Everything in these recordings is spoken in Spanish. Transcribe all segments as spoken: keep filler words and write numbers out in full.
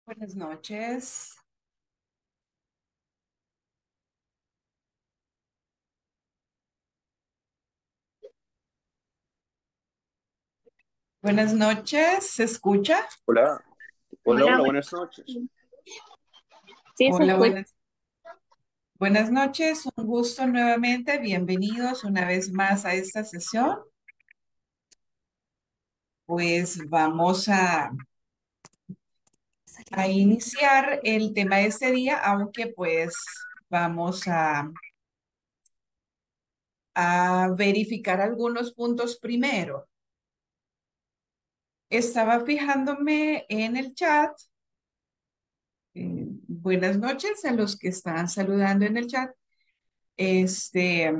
Buenas noches. Buenas noches. ¿Se escucha? Hola, hola, Hola, hola, bu- buenas noches. sí se Hola, escucha. buenas, buenas noches. Un gusto nuevamente. Bienvenidos una vez más a esta sesión. Pues vamos a, a iniciar el tema de este día, aunque pues vamos a, a verificar algunos puntos primero. Estaba fijándome en el chat. Eh, buenas noches a los que están saludando en el chat. Este,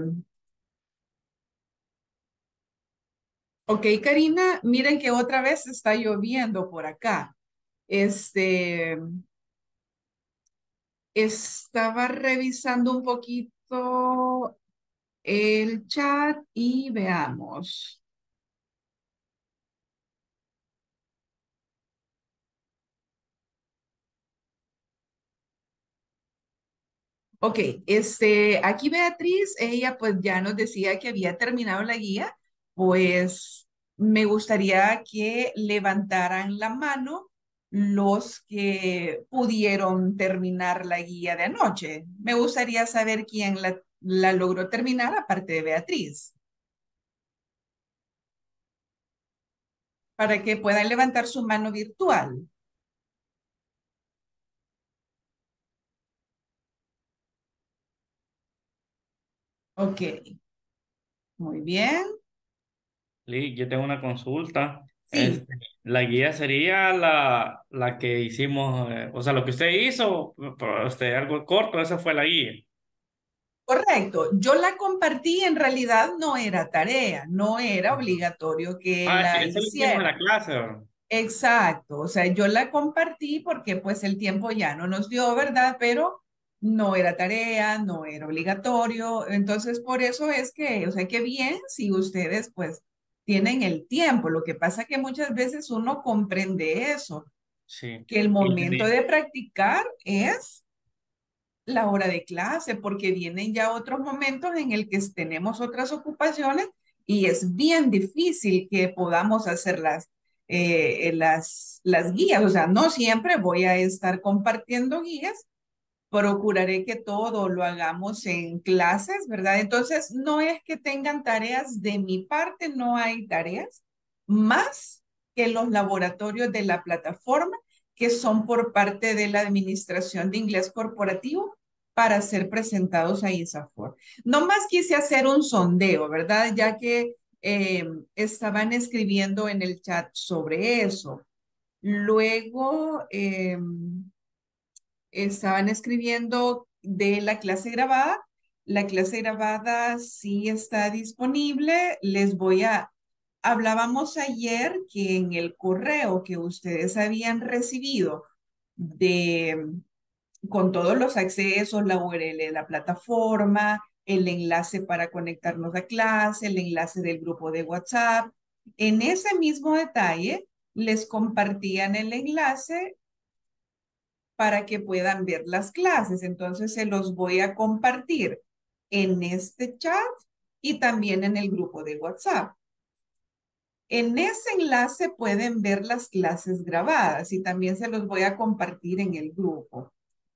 ok, Karina, miren que otra vez está lloviendo por acá. Este, estaba revisando un poquito el chat y veamos. Ok, este, aquí Beatriz, ella pues ya nos decía que había terminado la guía, pues me gustaría que levantaran la mano los que pudieron terminar la guía de anoche. Me gustaría saber quién la, la logró terminar aparte de Beatriz, para que puedan levantar su mano virtual. Ok, muy bien. Lee, yo tengo una consulta. Sí. Este, la guía sería la, la que hicimos, eh, o sea, lo que usted hizo, pero, este, algo corto, esa fue la guía. Correcto, yo la compartí, en realidad no era tarea, no era Ujú. obligatorio que Ah, la eso lo hicimos en la hicieran. clase, ¿verdad? Exacto, o sea, yo la compartí porque pues el tiempo ya no nos dio, ¿verdad? Pero no era tarea, no era obligatorio, entonces por eso es que, o sea, qué bien si ustedes pues tienen el tiempo. Lo que pasa que muchas veces uno comprende eso, Sí. que el Y momento le de practicar es la hora de clase, porque vienen ya otros momentos en el que tenemos otras ocupaciones y es bien difícil que podamos hacer las, eh, las, las guías. O sea, no siempre voy a estar compartiendo guías, procuraré que todo lo hagamos en clases, ¿verdad? Entonces, no es que tengan tareas de mi parte, no hay tareas, más que los laboratorios de la plataforma, que son por parte de la Administración de Inglés Corporativo para ser presentados a ISAFOR. No más quise hacer un sondeo, ¿verdad? Ya que eh, estaban escribiendo en el chat sobre eso. Luego, eh, estaban escribiendo de la clase grabada. La clase grabada sí está disponible. Les voy a... Hablábamos ayer que en el correo que ustedes habían recibido de con todos los accesos, la U R L de la plataforma, el enlace para conectarnos a clase, el enlace del grupo de WhatsApp. En ese mismo detalle, les compartían el enlace para que puedan ver las clases. Entonces se los voy a compartir en este chat y también en el grupo de WhatsApp. En ese enlace pueden ver las clases grabadas y también se los voy a compartir en el grupo.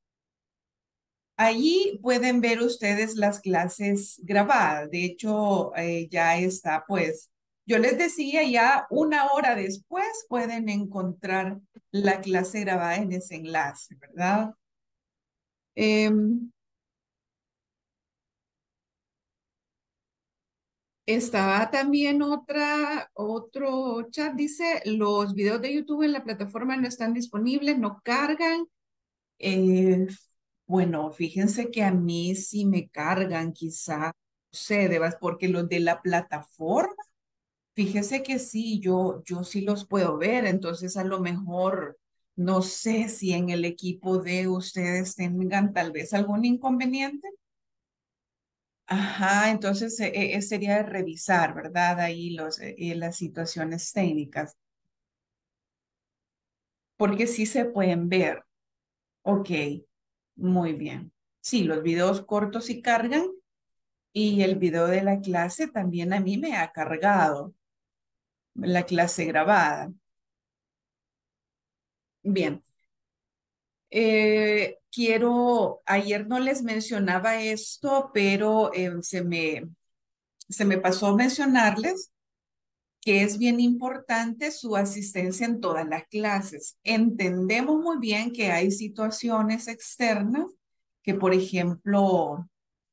Allí pueden ver ustedes las clases grabadas. De hecho, eh, ya está, pues, yo les decía, ya una hora después pueden encontrar la clase grabada en ese enlace, ¿verdad? Em, Estaba también otra, otro chat, dice, los videos de YouTube en la plataforma no están disponibles, no cargan. Eh, bueno, fíjense que a mí sí me cargan, quizá, no sé, debas, porque los de la plataforma, fíjese que sí, yo, yo sí los puedo ver, entonces a lo mejor, no sé si en el equipo de ustedes tengan tal vez algún inconveniente. Ajá, entonces eh, eh, sería de revisar, ¿verdad? Ahí los, eh, eh, las situaciones técnicas. porque sí se pueden ver. Ok, muy bien. Sí, los videos cortos sí cargan y el video de la clase también a mí me ha cargado, la clase grabada. Bien. Eh, quiero, ayer no les mencionaba esto, pero eh, se me, se me pasó mencionarles que es bien importante su asistencia en todas las clases. Entendemos muy bien que hay situaciones externas que, por ejemplo,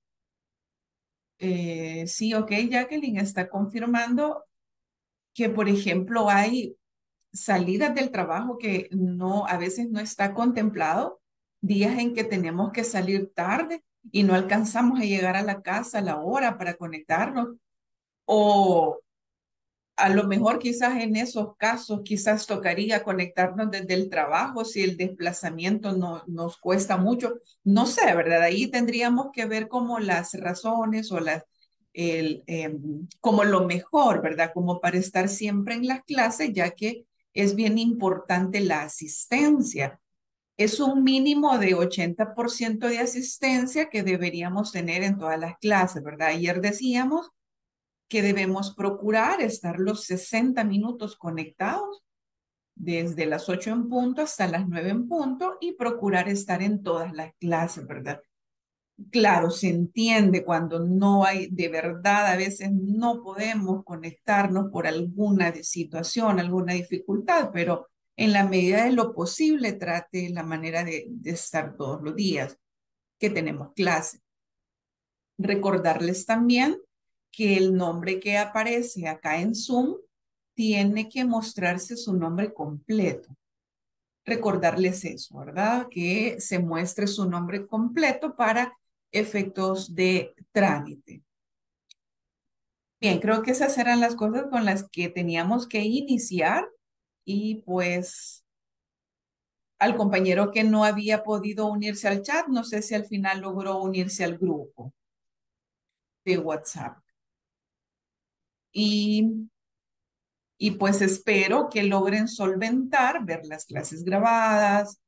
eh, sí, ok, Jacqueline está confirmando que, por ejemplo, hay salidas del trabajo que no, a veces no está contemplado, días en que tenemos que salir tarde y no alcanzamos a llegar a la casa a la hora para conectarnos, o a lo mejor quizás en esos casos, quizás tocaría conectarnos desde el trabajo si el desplazamiento no, nos cuesta mucho. No sé, ¿verdad? Ahí tendríamos que ver como las razones o las, el, eh, como lo mejor, ¿verdad? Como para estar siempre en las clases, ya que es bien importante la asistencia. Es un mínimo de ochenta por ciento de asistencia que deberíamos tener en todas las clases, ¿verdad? Ayer decíamos que debemos procurar estar los sesenta minutos conectados desde las ocho en punto hasta las nueve en punto y procurar estar en todas las clases, ¿verdad? Claro, se entiende cuando no hay, de verdad, a veces no podemos conectarnos por alguna situación, alguna dificultad, pero en la medida de lo posible trate la manera de, de estar todos los días que tenemos clase. Recordarles también que el nombre que aparece acá en Zoom tiene que mostrarse su nombre completo. Recordarles eso, ¿verdad? Que se muestre su nombre completo para efectos de trámite. Bien, creo que esas eran las cosas con las que teníamos que iniciar y pues al compañero que no había podido unirse al chat, no sé si al final logró unirse al grupo de WhatsApp. Y Y pues espero que logren solventar, ver las clases grabadas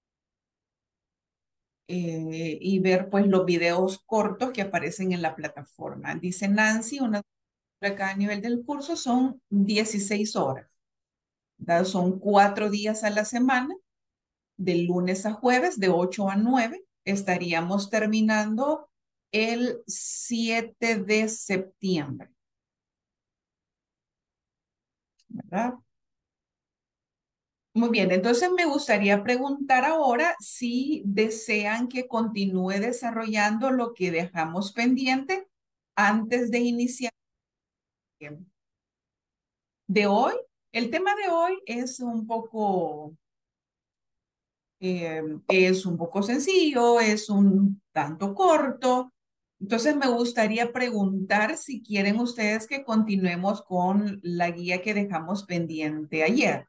eh, y ver pues los videos cortos que aparecen en la plataforma. Dice Nancy, una hora cada nivel del curso son dieciséis horas, ¿verdad? Son cuatro días a la semana, de lunes a jueves, de ocho a nueve. Estaríamos terminando el siete de septiembre, ¿verdad? Muy bien, entonces me gustaría preguntar ahora si desean que continúe desarrollando lo que dejamos pendiente antes de iniciar de hoy. El tema de hoy es un poco, eh, es un poco sencillo, es un tanto corto. Entonces me gustaría preguntar si quieren ustedes que continuemos con la guía que dejamos pendiente ayer.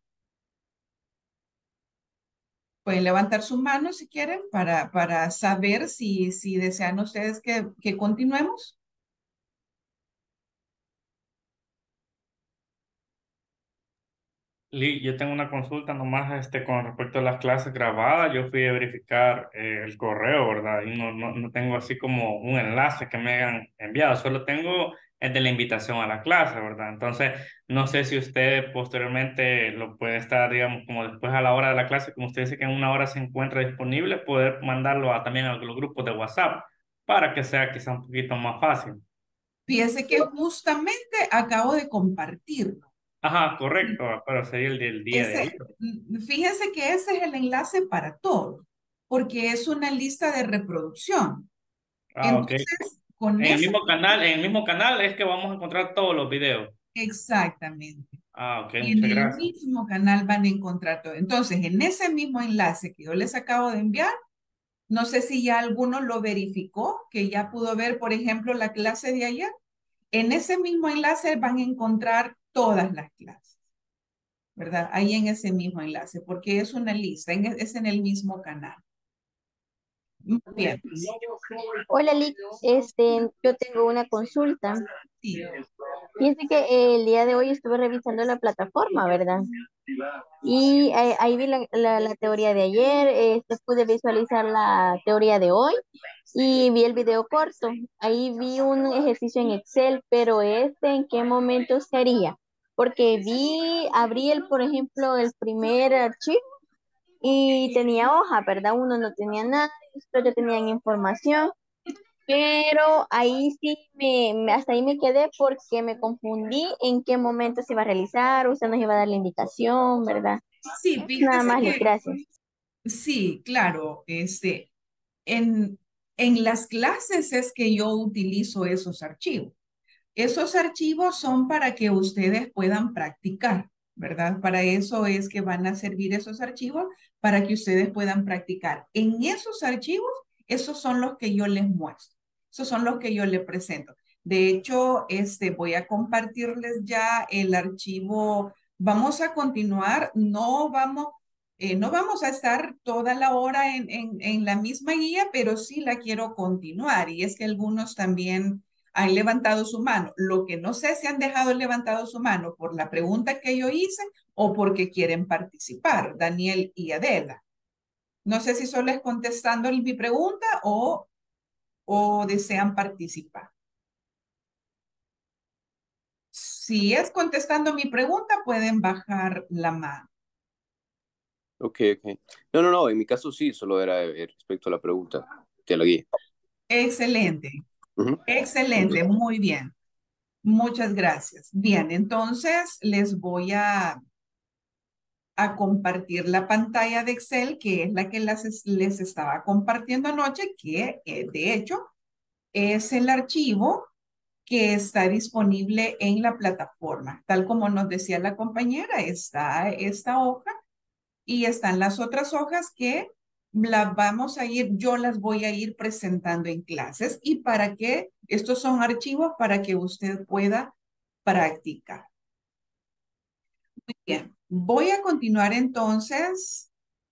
Pueden levantar su mano si quieren para, para saber si, si desean ustedes que, que continuemos. Lee, yo tengo una consulta nomás este, con respecto a las clases grabadas. Yo fui a verificar eh, el correo, ¿verdad? Y no, no, no tengo así como un enlace que me hayan enviado, solo tengo el de la invitación a la clase, ¿verdad? Entonces, no sé si usted posteriormente lo puede estar, digamos, como después a la hora de la clase, como usted dice que en una hora se encuentra disponible, poder mandarlo a, también a los grupos de WhatsApp para que sea quizá un poquito más fácil. Fíjese que justamente acabo de compartirlo. Ajá, correcto, pero sería el del día de Ese, ayer. fíjese que ese es el enlace para todos, porque es una lista de reproducción. Ah, ok. Entonces, con En el ese, mismo canal, en el mismo canal es que vamos a encontrar todos los videos. exactamente. Ah, ok, Y en muchas el gracias. mismo canal van a encontrar todo. Entonces, en ese mismo enlace que yo les acabo de enviar, no sé si ya alguno lo verificó, que ya pudo ver, por ejemplo, la clase de ayer. En ese mismo enlace van a encontrar todas las clases, ¿verdad? Ahí en ese mismo enlace, porque es una lista, en- es en el mismo canal. Muy bien, Hola, Lick. Este, yo tengo una consulta. sí. Fíjense que eh, el día de hoy estuve revisando la plataforma, ¿verdad? Y eh, ahí vi la, la- la teoría de ayer, este, pude visualizar la teoría de hoy y vi el video corto. Ahí vi un ejercicio en Excel, pero este, ¿en qué momento sería? Porque vi, abrí el, por ejemplo, el primer archivo y tenía hoja, ¿verdad? Uno no tenía nada, después ya tenían información. Pero ahí sí me, me- hasta ahí me quedé porque me confundí en qué momento se iba a realizar, usted nos iba a dar la indicación, ¿verdad? Sí, Nada fíjese más, que gracias. sí, claro, este, en, en las clases es que yo utilizo esos archivos. Esos archivos son para que ustedes puedan practicar, ¿verdad? Para eso es que van a servir esos archivos, para que ustedes puedan practicar. En esos archivos, esos son los que yo les muestro, esos son los que yo les presento. De hecho, este, voy a compartirles ya el archivo. Vamos a continuar, no vamos, eh, no vamos a estar toda la hora en, en, en la misma guía, pero sí la quiero continuar. Y es que algunos también han levantado su mano. Lo que no sé si han dejado levantado su mano por la pregunta que yo hice o porque quieren participar, Daniel y Adela. No sé si solo es contestando mi pregunta o, o desean participar. Si es contestando mi pregunta, pueden bajar la mano. Ok, ok. No, no, no, en mi caso sí, solo era eh, respecto a la pregunta de la guía. Excelente, Ujú. excelente, muy bien. Muchas gracias. Bien, entonces les voy a a compartir la pantalla de Excel, que es la que las, les estaba compartiendo anoche, que eh, de hecho es el archivo que está disponible en la plataforma. Tal como nos decía la compañera, está esta hoja y están las otras hojas que las vamos a ir, yo las voy a ir presentando en clases y para que estos son archivos para que usted pueda practicar. Bien, voy a continuar entonces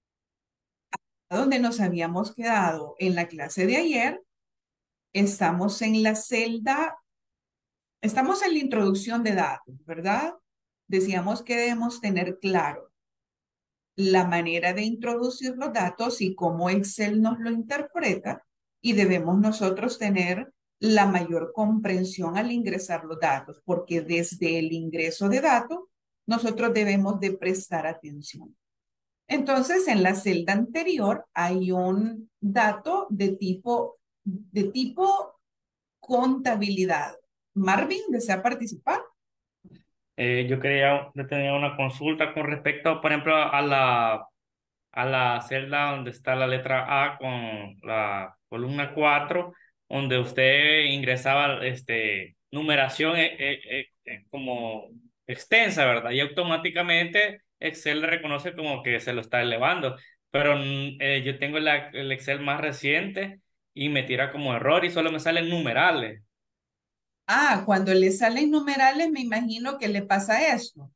donde nos habíamos quedado en la clase de ayer. Estamos en la celda, estamos en la introducción de datos, ¿verdad? Decíamos que debemos tener claro la manera de introducir los datos y cómo Excel nos lo interpreta y debemos nosotros tener la mayor comprensión al ingresar los datos, porque desde el ingreso de datos nosotros debemos de prestar atención. Entonces, en la celda anterior hay un dato de tipo, de tipo contabilidad. Marvin, ¿desea participar? Eh, yo quería, yo tenía una consulta con respecto, por ejemplo, a la, a la celda donde está la letra A con la columna cuatro, donde usted ingresaba este, numeración eh, eh, eh, eh, como extensa, ¿verdad? Y automáticamente Excel le reconoce como que se lo está elevando. Pero mm, eh, yo tengo la- el Excel más reciente y me tira como error y solo me salen numerales. Ah, cuando le salen numerales, me imagino que le pasa esto.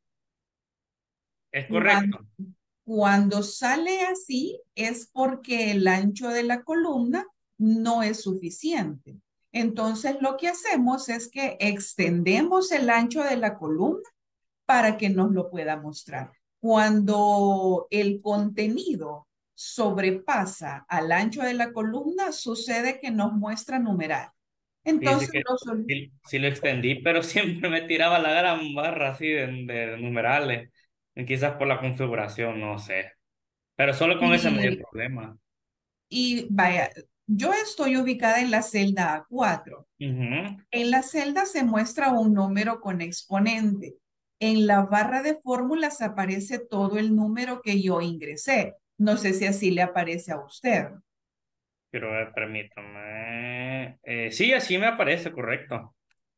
¿Es Cuando, correcto? cuando sale así es porque el ancho de la columna no es suficiente. Entonces, lo que hacemos es que extendemos el ancho de la columna para que nos lo pueda mostrar. Cuando el contenido sobrepasa al ancho de la columna, sucede que nos muestra numeral. Fíjese Entonces, que lo sol- sí, sí lo extendí, pero siempre me tiraba la gran barra así de, de numerales. Y quizás por la configuración, no sé. Pero solo con ese me dio y, problema. y vaya, yo estoy ubicada en la celda A cuatro. Ujú. En la celda se muestra un número con exponente. En la barra de fórmulas aparece todo el número que yo ingresé. No sé si así le aparece a usted. Pero eh, permítame. Eh, sí, así me aparece, correcto.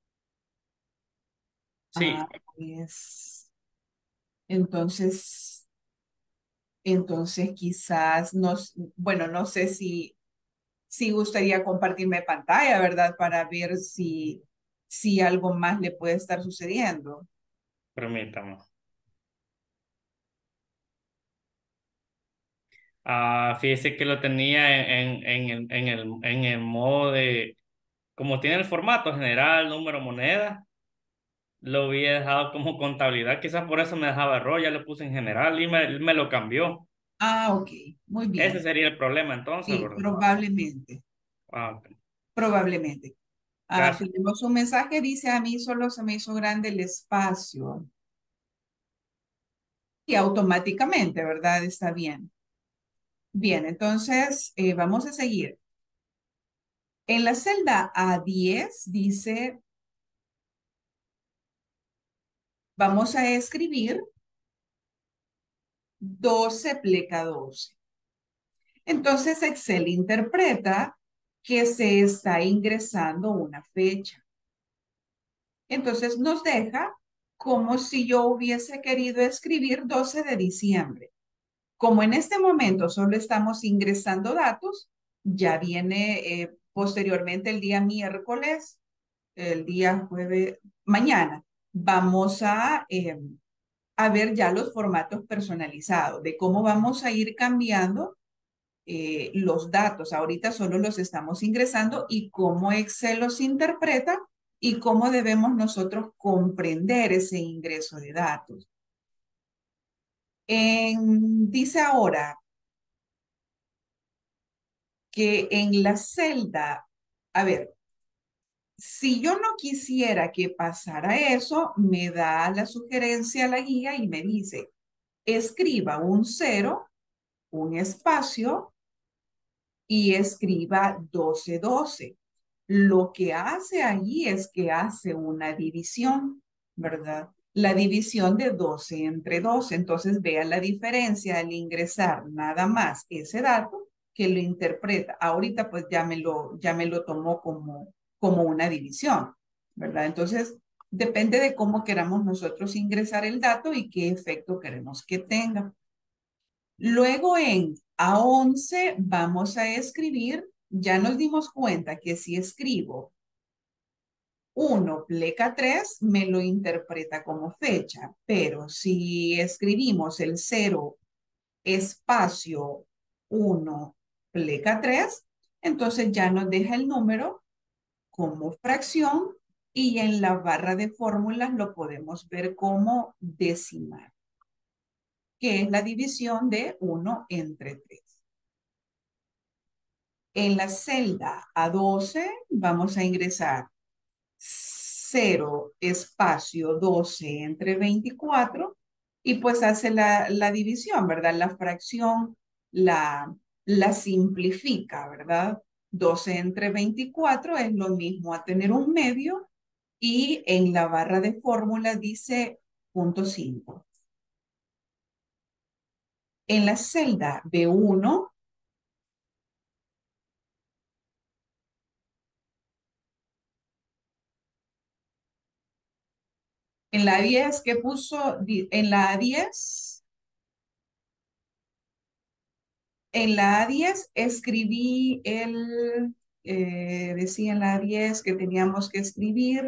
Ah, Sí, pues, entonces, entonces quizás nos, bueno, no sé si, si gustaría compartirme pantalla, ¿verdad? Para ver si, si algo más le puede estar sucediendo. permítame. Ah, fíjese que lo tenía en, en, en el, en el, en el modo de, como tiene el formato general, número, moneda. lo hubiera dejado como contabilidad, quizás por eso me dejaba error, ya lo puse en general y me, me lo cambió. Ah, ok, muy Ese bien. sería el problema entonces, Sí, ¿verdad? probablemente, Ah, ok. probablemente. Ah, Gracias. tenemos un mensaje, dice, a mí solo se me hizo grande el espacio. Y automáticamente, ¿verdad? Está bien. Bien, entonces eh, vamos a seguir. En la celda A diez dice, vamos a escribir doce pleca doce. Entonces Excel interpreta que se está ingresando una fecha. Entonces nos deja como si yo hubiese querido escribir doce de diciembre. Como en este momento solo estamos ingresando datos, ya viene eh, posteriormente el día miércoles, el día jueves, mañana, vamos a, eh, a ver ya los formatos personalizados, de cómo vamos a ir cambiando eh, los datos. Ahorita solo los estamos ingresando y cómo Excel los interpreta y cómo debemos nosotros comprender ese ingreso de datos. En, dice ahora que en la celda, a ver, si yo no quisiera que pasara eso, me da la sugerencia a la guía y me dice, escriba un cero, un espacio y escriba doce doce. Lo que hace allí es que hace una división, ¿verdad? La división de doce entre doce. Entonces, vean la diferencia al ingresar nada más ese dato que lo interpreta. Ahorita pues ya me lo, ya me lo tomó como, como una división, ¿verdad? Entonces, depende de cómo queramos nosotros ingresar el dato y qué efecto queremos que tenga. Luego en A once vamos a escribir, ya nos dimos cuenta que si escribo uno pleca tres me lo interpreta como fecha, pero si escribimos el cero espacio uno pleca tres, entonces ya nos deja el número como fracción y en la barra de fórmulas lo podemos ver como decimal, que es la división de uno entre tres. En la celda A doce vamos a ingresar cero espacio doce entre veinticuatro y pues hace la, la división, ¿verdad? La fracción la, la simplifica, ¿verdad? doce entre veinticuatro es lo mismo a tener un medio y en la barra de fórmula dice punto cinco. En la celda B uno en la diez que puso, en la diez, en la A diez escribí el, eh, decía en la A diez que teníamos que escribir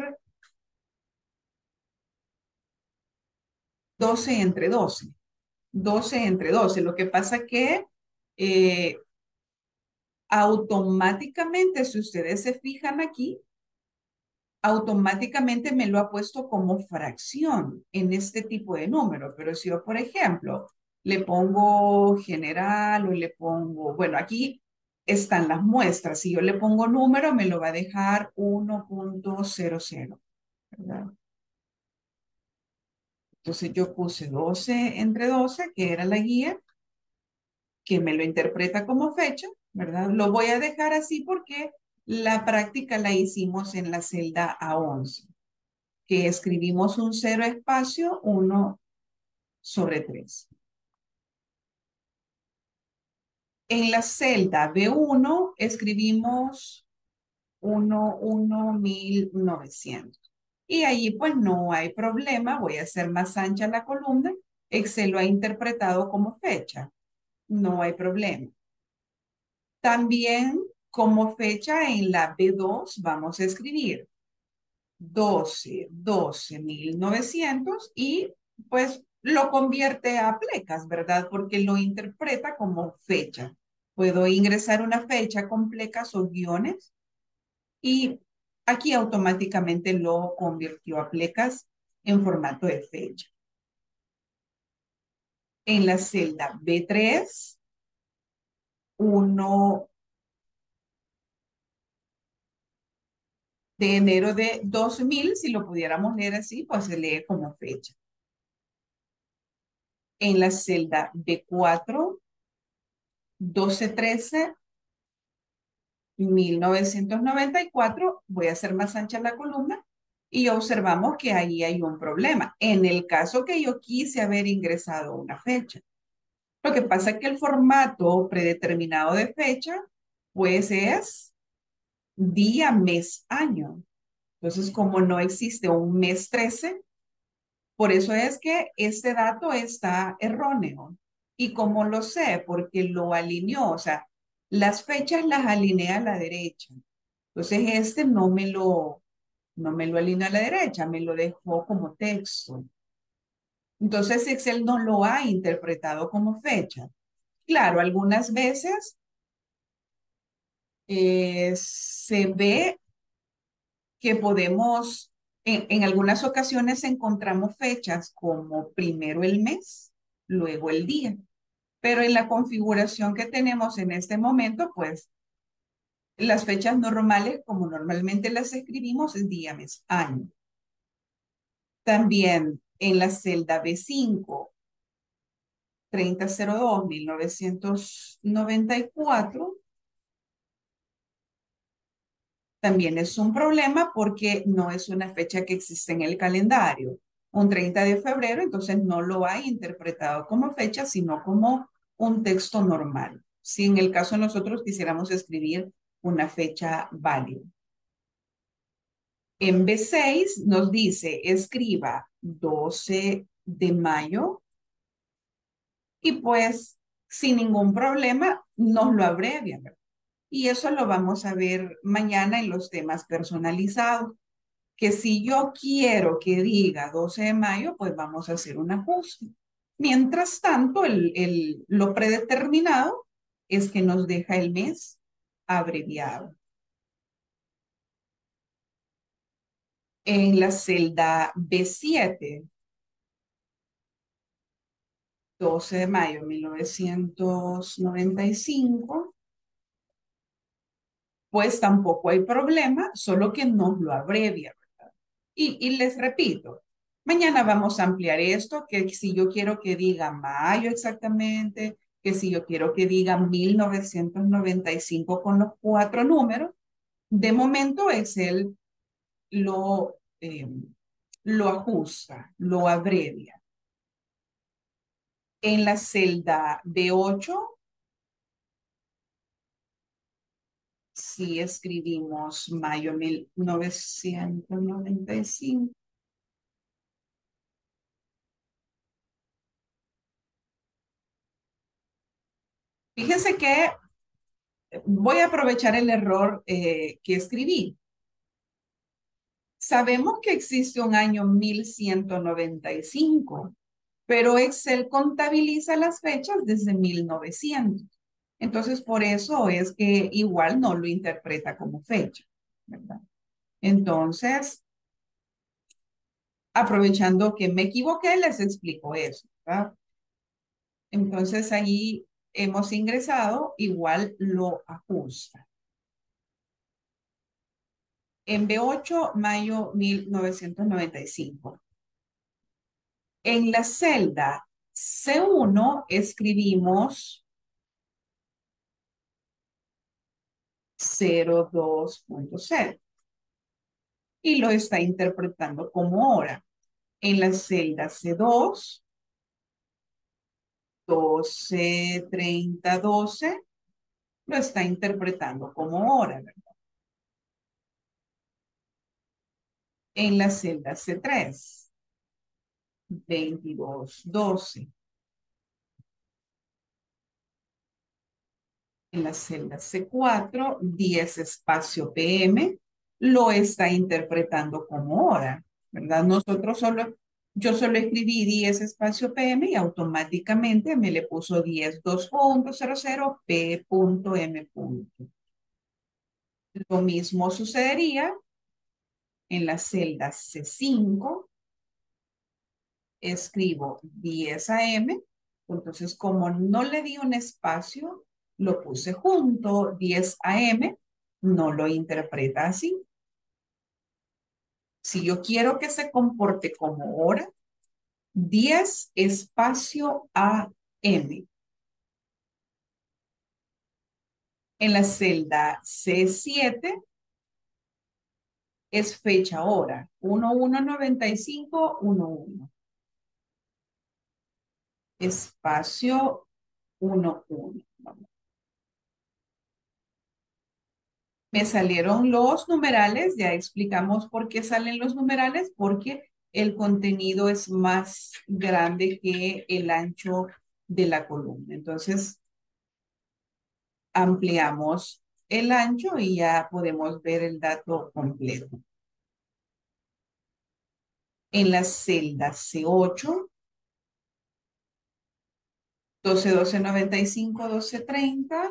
doce entre doce. doce entre doce. Lo que pasa que eh, automáticamente, si ustedes se fijan aquí, automáticamente me lo ha puesto como fracción en este tipo de número. Pero si yo, por ejemplo, le pongo general o le pongo, bueno, aquí están las muestras. Si yo le pongo número, me lo va a dejar uno punto cero cero, ¿verdad? Entonces yo puse doce entre doce, que era la guía, que me lo interpreta como fecha, ¿verdad? Lo voy a dejar así porque la práctica la hicimos en la celda A once, que escribimos un cero espacio uno sobre tres. En la celda B uno escribimos uno, uno, mil novecientos. Y allí pues no hay problema, voy a hacer más ancha la columna. Excel lo ha interpretado como fecha, no hay problema. También como fecha en la B dos vamos a escribir doce, doce, mil novecientos y pues lo convierte a plecas, ¿verdad? Porque lo interpreta como fecha. Puedo ingresar una fecha con plecas o guiones y aquí automáticamente lo convirtió a plecas en formato de fecha. En la celda B tres, uno de enero de dos mil, si lo pudiéramos leer así, pues se lee como fecha. En la celda B cuatro, doce trece, mil novecientos noventa y cuatro, voy a hacer más ancha la columna, y observamos que ahí hay un problema. En el caso que yo quise haber ingresado una fecha. Lo que pasa es que el formato predeterminado de fecha, pues es día, mes, año. Entonces, como no existe un mes trece, por eso es que este dato está erróneo. ¿Y cómo lo sé? Porque lo alineó, o sea, las fechas las alineé a la derecha. Entonces, este no me lo, no me lo alineó a la derecha, me lo dejó como texto. Entonces, Excel no lo ha interpretado como fecha. Claro, algunas veces eh, se ve que podemos, en, en algunas ocasiones encontramos fechas como primero el mes, luego el día. Pero en la configuración que tenemos en este momento, pues las fechas normales, como normalmente las escribimos, es día, mes, año. También en la celda B cinco, treinta cero dos, mil novecientos noventa y cuatro, también es un problema porque no es una fecha que existe en el calendario. Un treinta de febrero, entonces no lo hay interpretado como fecha, sino como un texto normal. Si en el caso nosotros quisiéramos escribir una fecha válida. En B seis nos dice, escriba doce de mayo y pues sin ningún problema nos lo abrevia, ¿verdad? Y eso lo vamos a ver mañana en los temas personalizados. Que si yo quiero que diga doce de mayo, pues vamos a hacer un ajuste. Mientras tanto, el, el, lo predeterminado es que nos deja el mes abreviado. En la celda B siete, doce de mayo de mil novecientos noventa y cinco, pues tampoco hay problema, solo que nos lo abrevia. Y, y les repito, mañana vamos a ampliar esto, que si yo quiero que diga mayo exactamente, que si yo quiero que diga mil novecientos noventa y cinco con los cuatro números, de momento Excel lo, eh, lo ajusta, lo abrevia. En la celda B ocho, si escribimos mayo mil novecientos noventa y cinco, fíjense que voy a aprovechar el error eh, que escribí. Sabemos que existe un año mil ciento noventa y cinco, pero Excel contabiliza las fechas desde mil novecientos. Entonces, por eso es que igual no lo interpreta como fecha, ¿verdad? Entonces, aprovechando que me equivoqué, les explico eso, ¿verdad? Entonces, ahí hemos ingresado, igual lo ajusta. En B ocho, mayo mil novecientos noventa y cinco. En la celda C uno escribimos cero dos punto cero y lo está interpretando como hora. En la celda C dos, doce treinta doce, lo está interpretando como hora, ¿verdad? En la celda C tres, veintidós doce. En la celda C cuatro, diez espacio P M, lo está interpretando como hora, ¿verdad? Nosotros solo, yo solo escribí diez espacio P M y automáticamente me le puso diez dos punto cero cero P punto M. Lo mismo sucedería en la celda C cinco, escribo diez A M, entonces como no le di un espacio, lo puse junto, diez A M, no lo interpreta así. Si yo quiero que se comporte como hora, diez espacio A M. En la celda C siete es fecha hora, uno uno noventa y cinco uno uno. Espacio uno uno. Me salieron los numerales, ya explicamos por qué salen los numerales, porque el contenido es más grande que el ancho de la columna. Entonces, ampliamos el ancho y ya podemos ver el dato completo. En la celda C ocho, doce, doce, noventa y cinco, doce, treinta.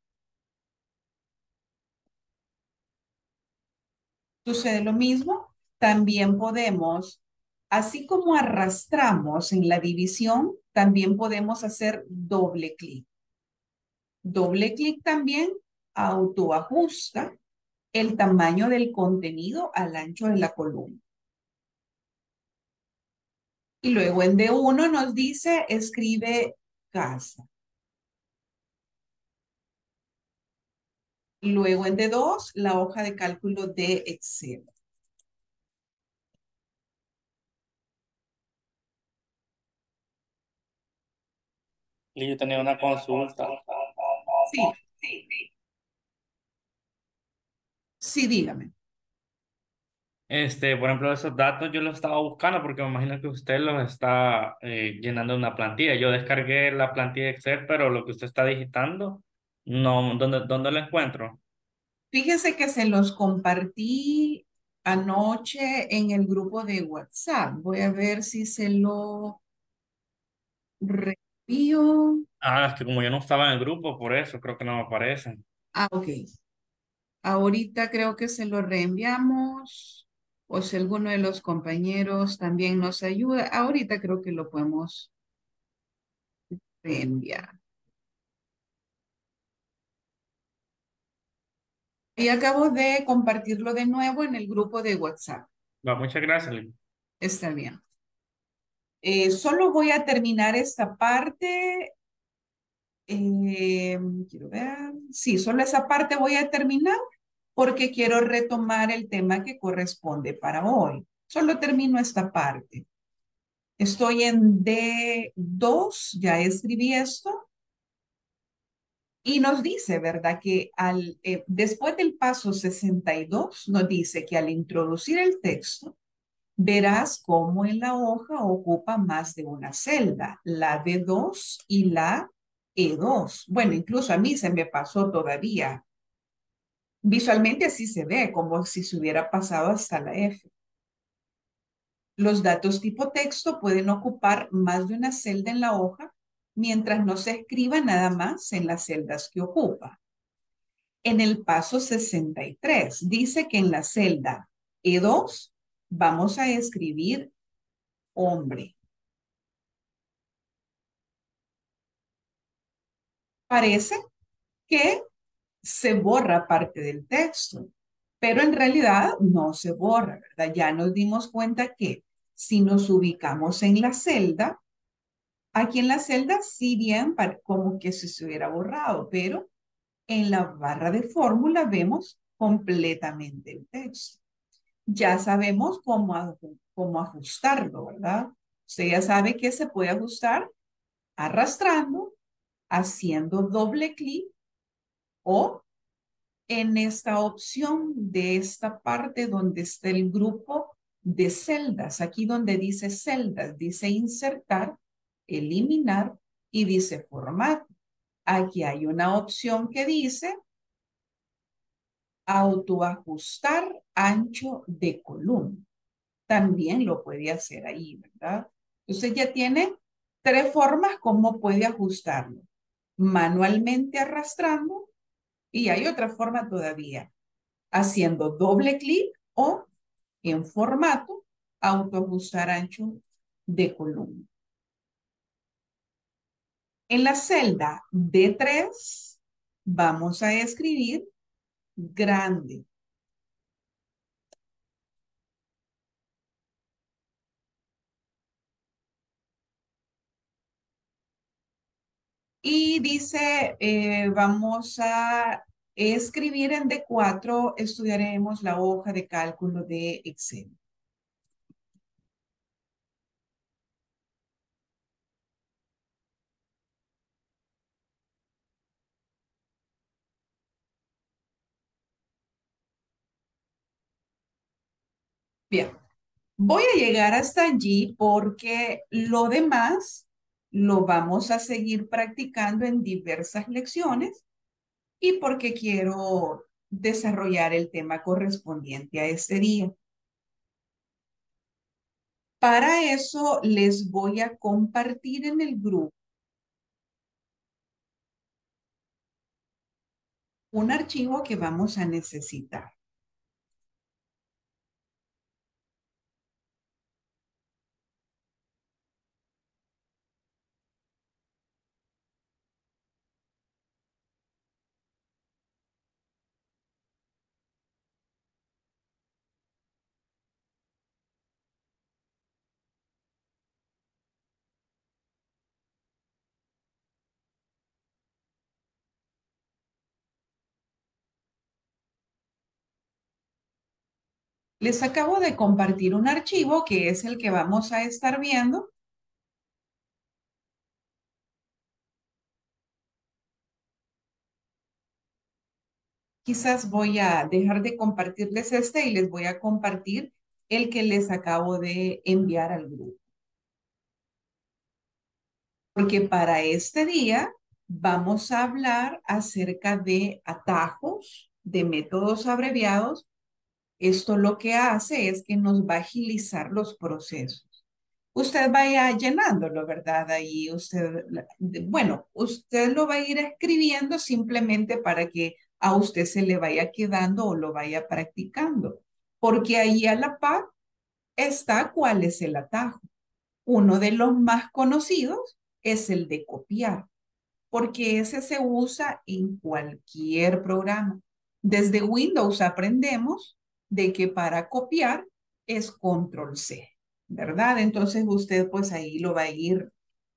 Sucede lo mismo. También podemos, así como arrastramos en la división, también podemos hacer doble clic. Doble clic también autoajusta el tamaño del contenido al ancho de la columna. Y luego en D uno nos dice, escribe casa. Luego en D dos, la hoja de cálculo de Excel. Y yo tenía una consulta. Sí, sí, dígame. Este, por ejemplo, esos datos yo los estaba buscando porque me imagino que usted los está eh, llenando una plantilla. Yo descargué la plantilla de Excel, pero lo que usted está digitando, no, ¿dónde, dónde lo encuentro? Fíjese que se los compartí anoche en el grupo de WhatsApp. Voy a ver si se lo reenvío. Ah, es que como yo no estaba en el grupo, por eso creo que no me aparecen. Ah, ok. Ahorita creo que se lo reenviamos. O si alguno de los compañeros también nos ayuda. Ahorita creo que lo podemos reenviar. Y acabo de compartirlo de nuevo en el grupo de WhatsApp. Va, muchas gracias, Lili. Está bien. Eh, solo voy a terminar esta parte. Eh, quiero ver. Sí, solo esa parte voy a terminar porque quiero retomar el tema que corresponde para hoy. Solo termino esta parte. Estoy en D dos, ya escribí esto. Y nos dice, ¿verdad? Que al, eh, después del paso sesenta y dos, nos dice que al introducir el texto, verás cómo en la hoja ocupa más de una celda, la D dos y la E dos. Bueno, incluso a mí se me pasó todavía. Visualmente así se ve, como si se hubiera pasado hasta la F. Los datos tipo texto pueden ocupar más de una celda en la hoja, mientras no se escriba nada más en las celdas que ocupa. En el paso sesenta y tres dice que en la celda E dos vamos a escribir hombre. Parece que se borra parte del texto, pero en realidad no se borra, ¿verdad? Ya nos dimos cuenta que si nos ubicamos en la celda, aquí en la celda sí bien como que si se hubiera borrado, pero en la barra de fórmula vemos completamente el texto. Ya sabemos cómo, cómo ajustarlo, ¿verdad? Usted ya sabe que se puede ajustar arrastrando, haciendo doble clic o en esta opción de esta parte donde está el grupo de celdas. Aquí donde dice celdas, dice insertar, eliminar y dice formato. Aquí hay una opción que dice autoajustar ancho de columna. También lo puede hacer ahí, ¿verdad? Entonces ya tiene tres formas como puede ajustarlo. Manualmente arrastrando y hay otra forma todavía. Haciendo doble clic o en formato autoajustar ancho de columna. En la celda D tres vamos a escribir grande. Y dice, eh, vamos a escribir en D cuatro, estudiaremos la hoja de cálculo de Excel. Bien, voy a llegar hasta allí porque lo demás lo vamos a seguir practicando en diversas lecciones y porque quiero desarrollar el tema correspondiente a este día. Para eso les voy a compartir en el grupo un archivo que vamos a necesitar. Les acabo de compartir un archivo que es el que vamos a estar viendo. Quizás voy a dejar de compartirles este y les voy a compartir el que les acabo de enviar al grupo. Porque para este día vamos a hablar acerca de atajos, de métodos abreviados. Esto lo que hace es que nos va a agilizar los procesos. Usted vaya llenándolo, ¿verdad? Ahí usted, bueno, usted lo va a ir escribiendo simplemente para que a usted se le vaya quedando o lo vaya practicando. Porque ahí a la par está cuál es el atajo. Uno de los más conocidos es el de copiar, porque ese se usa en cualquier programa. Desde Windows aprendemos de que para copiar es control ce, ¿verdad? Entonces usted pues ahí lo va a ir,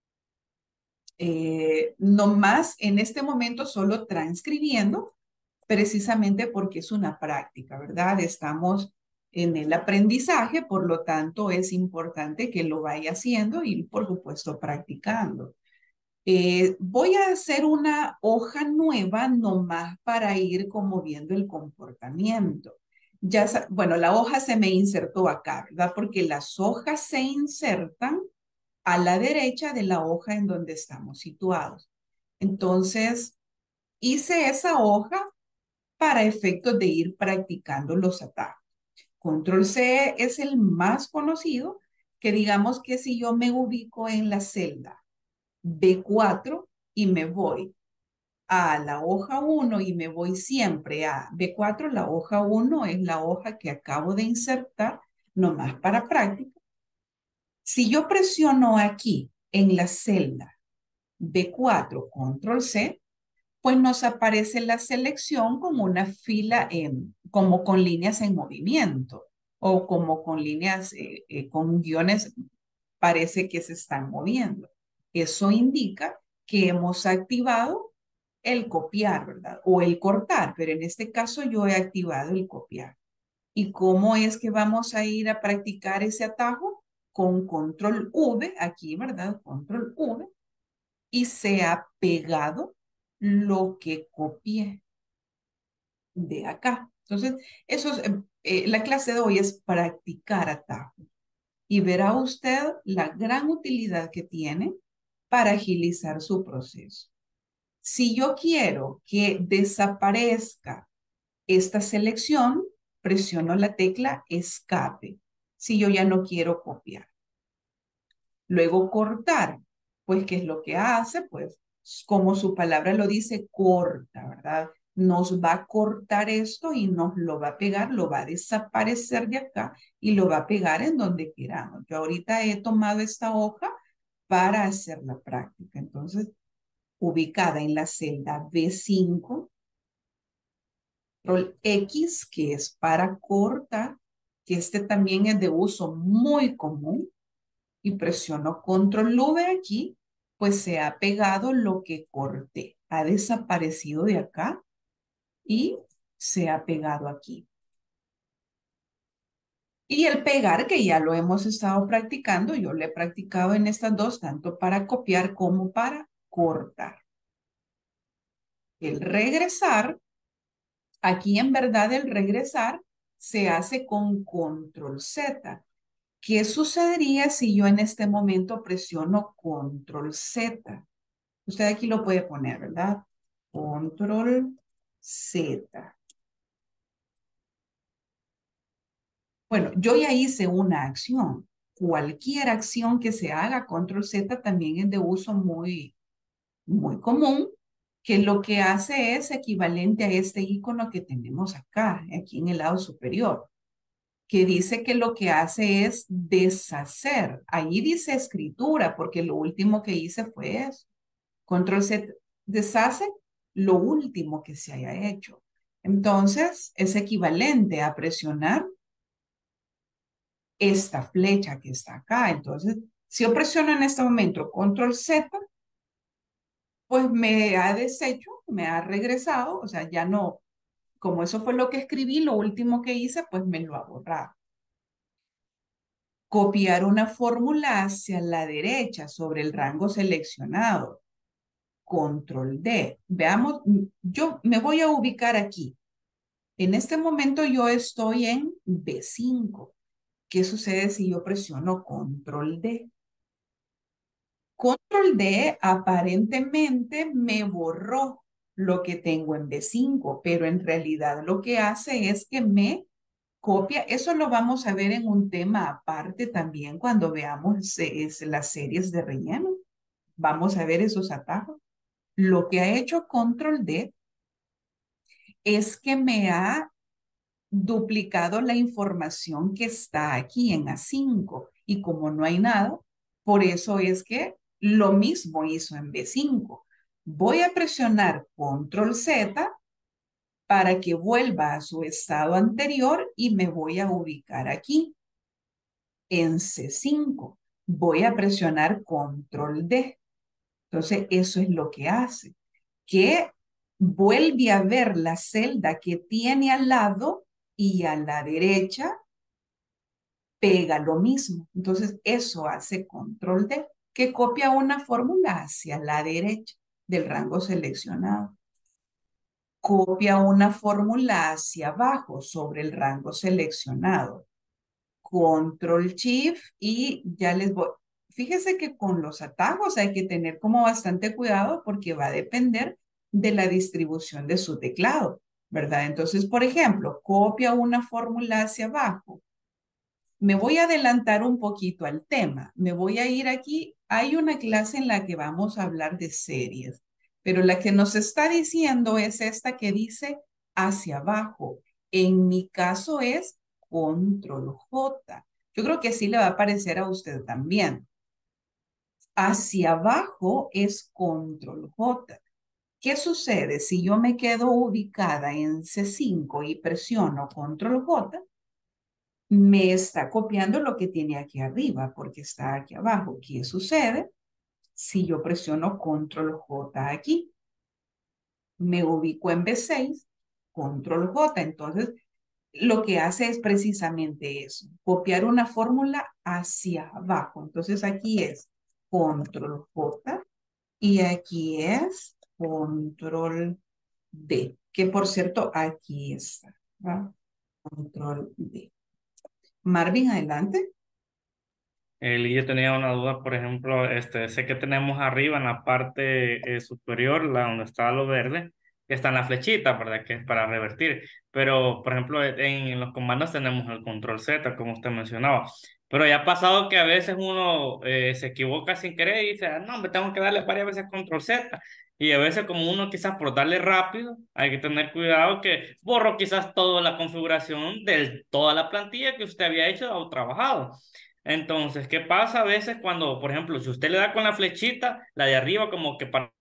eh, nomás en este momento solo transcribiendo, precisamente porque es una práctica, ¿verdad? Estamos en el aprendizaje, por lo tanto es importante que lo vaya haciendo y por supuesto practicando. Eh, voy a hacer una hoja nueva nomás para ir como viendo el comportamiento. Ya, bueno, la hoja se me insertó acá, ¿verdad? Porque las hojas se insertan a la derecha de la hoja en donde estamos situados. Entonces, hice esa hoja para efectos de ir practicando los atajos. Control ce es el más conocido, que digamos que si yo me ubico en la celda be cuatro y me voy a la hoja uno y me voy siempre a be cuatro, la hoja uno es la hoja que acabo de insertar, nomás para práctica. Si yo presiono aquí en la celda be cuatro, control ce, pues nos aparece la selección como una fila, en, como con líneas en movimiento o como con líneas, eh, eh, con guiones, parece que se están moviendo. Eso indica que hemos activado el copiar, ¿verdad? O el cortar, pero en este caso yo he activado el copiar. ¿Y cómo es que vamos a ir a practicar ese atajo? Con control ve, aquí, ¿verdad? Control ve, y se ha pegado lo que copié de acá. Entonces, eso es, eh, la clase de hoy es practicar atajos. Y verá usted la gran utilidad que tiene para agilizar su proceso. Si yo quiero que desaparezca esta selección, presiono la tecla escape, si yo ya no quiero copiar. Luego cortar, pues ¿qué es lo que hace? Pues como su palabra lo dice, corta, ¿verdad? nos va a cortar esto y nos lo va a pegar, lo va a desaparecer de acá y lo va a pegar en donde queramos. Yo ahorita he tomado esta hoja para hacer la práctica. Entonces, ubicada en la celda B cinco, control X, que es para cortar, que este también es de uso muy común, y presiono control V aquí, pues se ha pegado lo que corté. Ha desaparecido de acá y se ha pegado aquí. Y el pegar, que ya lo hemos estado practicando, yo lo he practicado en estas dos, tanto para copiar como para cortar. El regresar, aquí en verdad el regresar se hace con control Z. ¿Qué sucedería si yo en este momento presiono control Z? Usted aquí lo puede poner, ¿verdad? Control Z. Bueno, yo ya hice una acción. Cualquier acción que se haga, control Z también es de uso muy, muy común, que lo que hace es equivalente a este icono que tenemos acá, aquí en el lado superior, que dice que lo que hace es deshacer. Ahí dice escritura, porque lo último que hice fue eso. Control Z deshace lo último que se haya hecho. Entonces, es equivalente a presionar esta flecha que está acá. Entonces, si yo presiono en este momento control Z, pues me ha deshecho, me ha regresado, o sea, ya no, como eso fue lo que escribí, lo último que hice, pues me lo ha borrado. Copiar una fórmula hacia la derecha sobre el rango seleccionado. Control D. Veamos, yo me voy a ubicar aquí. En este momento yo estoy en B cinco. ¿Qué sucede si yo presiono control D? Control D aparentemente me borró lo que tengo en B cinco, pero en realidad lo que hace es que me copia. Eso lo vamos a ver en un tema aparte también cuando veamos es, las series de relleno. Vamos a ver esos atajos. Lo que ha hecho control D es que me ha duplicado la información que está aquí en A cinco. Y como no hay nada, por eso es que lo mismo hizo en B cinco. Voy a presionar control Z para que vuelva a su estado anterior y me voy a ubicar aquí en C cinco. Voy a presionar control D. Entonces, eso es lo que hace, que vuelve a ver la celda que tiene al lado y a la derecha pega lo mismo. Entonces, eso hace control D, que copia una fórmula hacia la derecha del rango seleccionado. Copia una fórmula hacia abajo sobre el rango seleccionado. Control Shift y ya les voy. Fíjese que con los atajos hay que tener como bastante cuidado porque va a depender de la distribución de su teclado, ¿verdad? Entonces, por ejemplo, copia una fórmula hacia abajo. Me voy a adelantar un poquito al tema. Me voy a ir aquí. Hay una clase en la que vamos a hablar de series, pero la que nos está diciendo es esta que dice hacia abajo. En mi caso es control J. Yo creo que sí le va a parecer a usted también. Hacia abajo es control J. ¿Qué sucede si yo me quedo ubicada en C cinco y presiono control J? Me está copiando lo que tiene aquí arriba porque está aquí abajo. ¿Qué sucede si yo presiono control J aquí? Me ubico en B seis, control J. Entonces, lo que hace es precisamente eso, copiar una fórmula hacia abajo. Entonces, aquí es control J y aquí es control D, que por cierto, aquí está, ¿va? Control D. Marvin, adelante. Eli, yo tenía una duda, por ejemplo, este, sé que tenemos arriba en la parte eh, superior, la donde está lo verde, que está en la flechita, ¿verdad? Que es para revertir. Pero, por ejemplo, en, en los comandos tenemos el control Z, como usted mencionaba. Pero ya ha pasado que a veces uno eh, se equivoca sin querer y dice, "Ah, no, me tengo que darle varias veces control Z". Y a veces como uno quizás por darle rápido, hay que tener cuidado que borro quizás toda la configuración de toda la plantilla que usted había hecho o trabajado. Entonces, ¿qué pasa a veces cuando, por ejemplo, si usted le da con la flechita, la de arriba como que para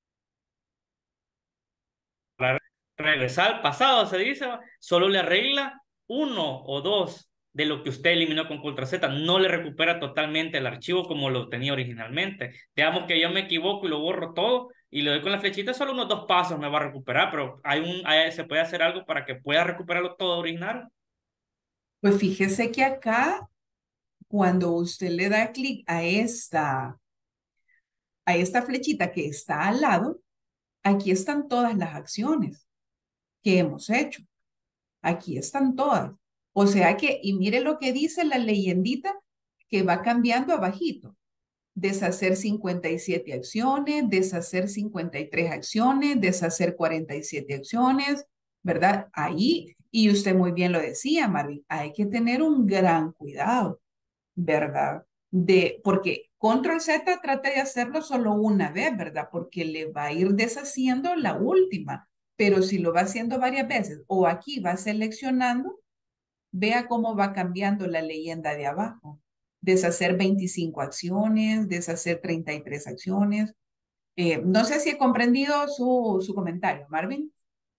regresar al pasado, se dice, ¿va? Solo le arregla uno o dos de lo que usted eliminó con Control Z, no le recupera totalmente el archivo como lo tenía originalmente. Digamos que yo me equivoco y lo borro todo y le doy con la flechita, solo unos dos pasos me va a recuperar, pero hay un, hay- se puede hacer algo para que pueda recuperarlo todo original. Pues fíjese que acá, cuando usted le da clic a esta, a esta flechita que está al lado, aquí están todas las acciones que hemos hecho. Aquí están todas. O sea que, y mire lo que dice la leyendita que va cambiando abajito. Deshacer cincuenta y siete acciones, deshacer cincuenta y tres acciones, deshacer cuarenta y siete acciones, ¿verdad? Ahí, y usted muy bien lo decía, Marvin, hay que tener un gran cuidado, ¿verdad? De, porque Control Z trata de hacerlo solo una vez, ¿verdad? Porque le va a ir deshaciendo la última, pero si lo va haciendo varias veces o aquí va seleccionando, vea cómo va cambiando la leyenda de abajo. Deshacer veinticinco acciones, deshacer treinta y tres acciones. Eh, no sé si he comprendido su, su comentario, Marvin.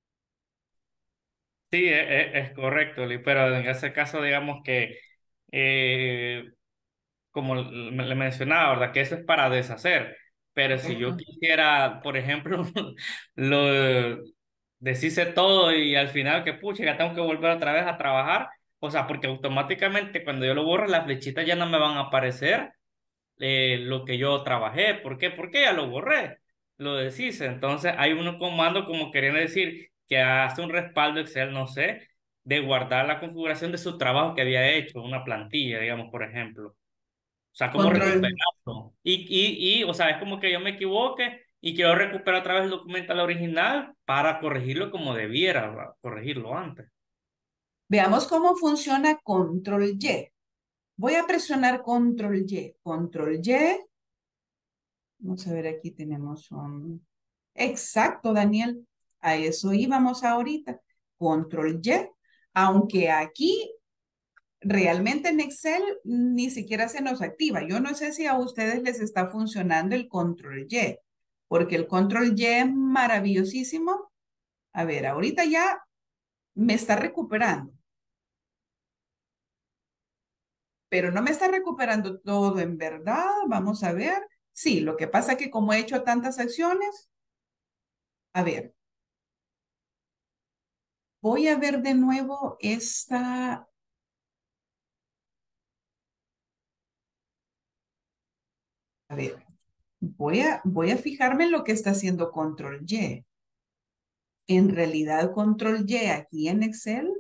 Sí, e- e- es, correcto, Lee, pero en ese caso digamos que eh, como l- le mencionaba, ¿verdad? Que eso es para deshacer. Pero si yo Correcto. quisiera, por ejemplo, lo deshice todo y al final que pucha, ya tengo que volver otra vez a trabajar, o sea, porque automáticamente cuando yo lo borro, las flechitas ya no me van a aparecer eh, lo que yo trabajé. ¿Por qué? Porque ya lo borré, lo deshice. Entonces hay unos comandos como queriendo decir que hace un respaldo Excel, no sé, de guardar la configuración de su trabajo que había hecho, una plantilla, digamos, por ejemplo. O sea, cómo Control. recuperarlo. Y, y, y, o sea, es como que yo me equivoque y quiero recuperar otra vez el documento al original para corregirlo como debiera, ¿verdad? Corregirlo antes. Veamos cómo funciona Control Y. Voy a presionar Control Y. Control Y. Vamos a ver, aquí tenemos un... Exacto, Daniel. A eso íbamos ahorita. Control Y. Aunque aquí realmente en Excel ni siquiera se nos activa. Yo no sé si a ustedes les está funcionando el Control Y, porque el Control Y es maravillosísimo. A ver, ahorita ya me está recuperando, pero no me está recuperando todo en verdad. Vamos a ver. Sí, lo que pasa es que como he hecho tantas acciones, a ver, voy a ver de nuevo esta, a ver, voy a, voy a fijarme en lo que está haciendo Control Y. En realidad, Control Y aquí en Excel,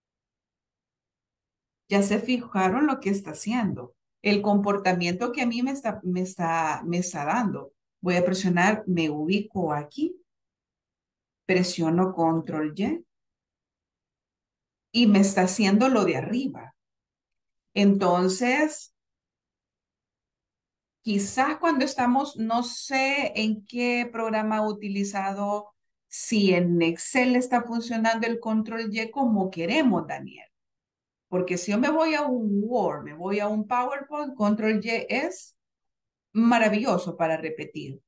ya se fijaron lo que está haciendo, el comportamiento que a mí me está, me está, me está dando. Voy a presionar, me ubico aquí, presiono Control Y y me está haciendo lo de arriba. Entonces, quizás cuando estamos, no sé en qué programa ha utilizado, si en Excel está funcionando el Control Y como queremos, Daniel. Porque si yo me voy a un Word, me voy a un PowerPoint, Control Y es maravilloso para repetir.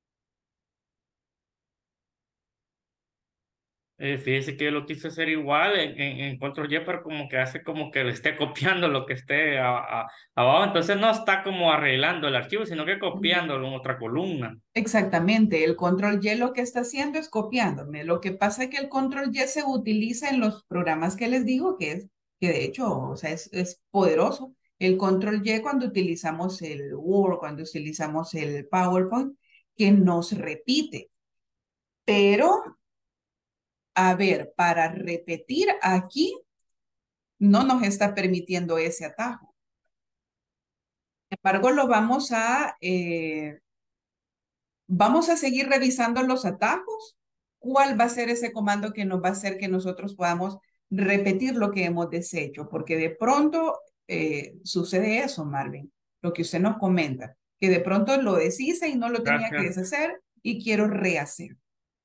Eh, fíjese que yo lo quise hacer igual en, en, en Control Y, pero como que hace como que le esté copiando lo que esté a- a- abajo. Entonces no está como arreglando el archivo, sino que copiándolo en otra columna. Exactamente, el Control Y lo que está haciendo es copiándome. Lo que pasa es que el Control Y se utiliza en los programas que les digo que es, que de hecho, o sea, es, es poderoso. El Control Y cuando utilizamos el Word, cuando utilizamos el PowerPoint, que nos repite. Pero, a ver, para repetir aquí, no nos está permitiendo ese atajo. Sin embargo, lo vamos a, eh, vamos a seguir revisando los atajos. ¿Cuál va a ser ese comando que nos va a hacer que nosotros podamos repetir lo que hemos deshecho? Porque de pronto eh, sucede eso, Marvin, lo que usted nos comenta, que de pronto lo deshice y no lo tenía que Gracias. deshacer y quiero rehacer.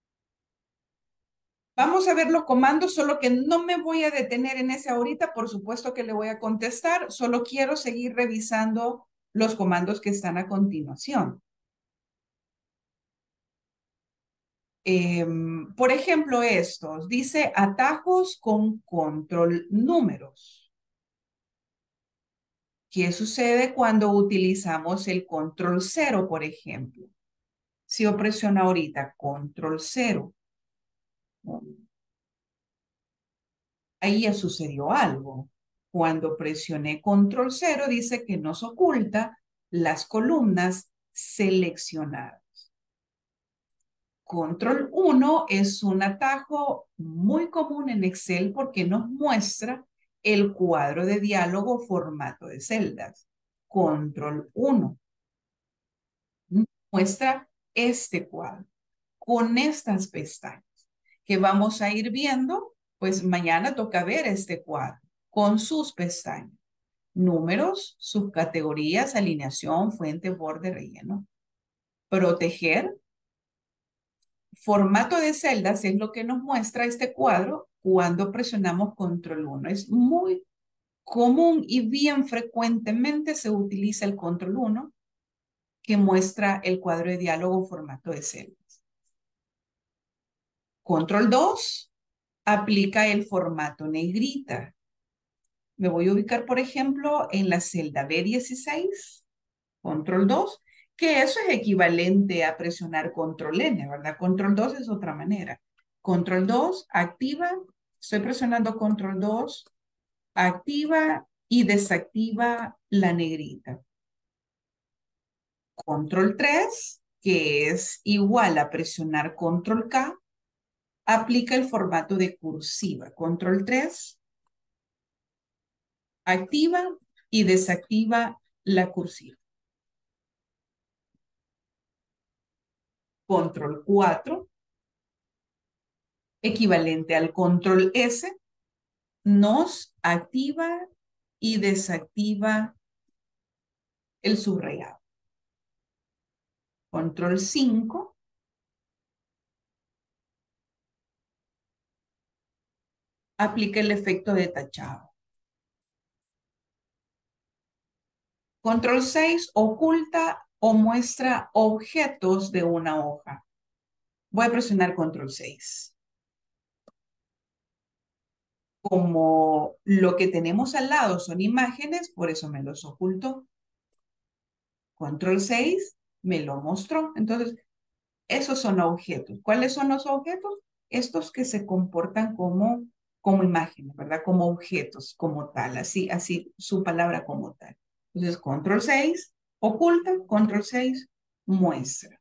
Vamos a ver los comandos, solo que no me voy a detener en ese ahorita, por supuesto que le voy a contestar, solo quiero seguir revisando los comandos que están a continuación. Eh, por ejemplo, estos, dice atajos con control números. ¿Qué sucede cuando utilizamos el control cero, por ejemplo? Si yo presiono ahorita control cero, ahí ya sucedió algo. Cuando presioné control cero, dice que nos oculta las columnas seleccionadas. Control uno es un atajo muy común en Excel porque nos muestra el cuadro de diálogo formato de celdas. Control uno muestra este cuadro con estas pestañas que vamos a ir viendo, pues mañana toca ver este cuadro con sus pestañas. Números, subcategorías, alineación, fuente, borde, relleno. Proteger. Formato de celdas es lo que nos muestra este cuadro cuando presionamos control uno. Es muy común y bien frecuentemente se utiliza el control uno que muestra el cuadro de diálogo formato de celdas. Control dos aplica el formato negrita. Me voy a ubicar, por ejemplo, en la celda B dieciséis, control dos, que eso es equivalente a presionar control N, ¿verdad? Control dos es otra manera. Control dos activa, estoy presionando control dos, activa y desactiva la negrita. Control tres, que es igual a presionar control K, aplica el formato de cursiva. Control tres, activa y desactiva la cursiva. Control cuatro, equivalente al control S, nos activa y desactiva el subrayado. Control cinco aplica el efecto de tachado. Control seis oculta o muestra objetos de una hoja. Voy a presionar control seis. Como lo que tenemos al lado son imágenes, por eso me los ocultó. Control seis me lo mostró. Entonces, esos son objetos. ¿Cuáles son los objetos? Estos que se comportan como, como imágenes, ¿verdad? Como objetos, como tal. Así, así su palabra como tal. Entonces, control seis oculta, control seis muestra.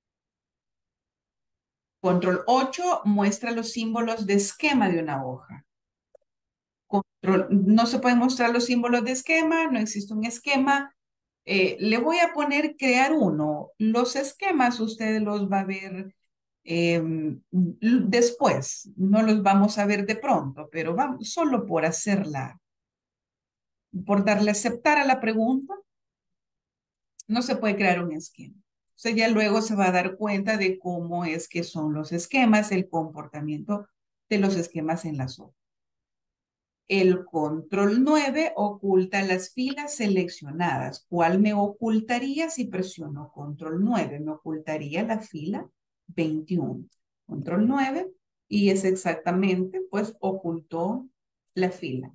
Control ocho muestra los símbolos de esquema de una hoja. Control, no se pueden mostrar los símbolos de esquema, no existe un esquema. Eh, le voy a poner crear uno. Los esquemas usted los va a ver eh, después. No los vamos a ver de pronto, pero vamos, solo por hacerla, por darle a aceptar a la pregunta, no se puede crear un esquema. O sea, ya luego se va a dar cuenta de cómo es que son los esquemas, el comportamiento de los esquemas en las hojas. El control nueve oculta las filas seleccionadas. ¿Cuál me ocultaría si presiono control nueve? Me ocultaría la fila veintiuno. Control nueve y es exactamente, pues, ocultó la fila.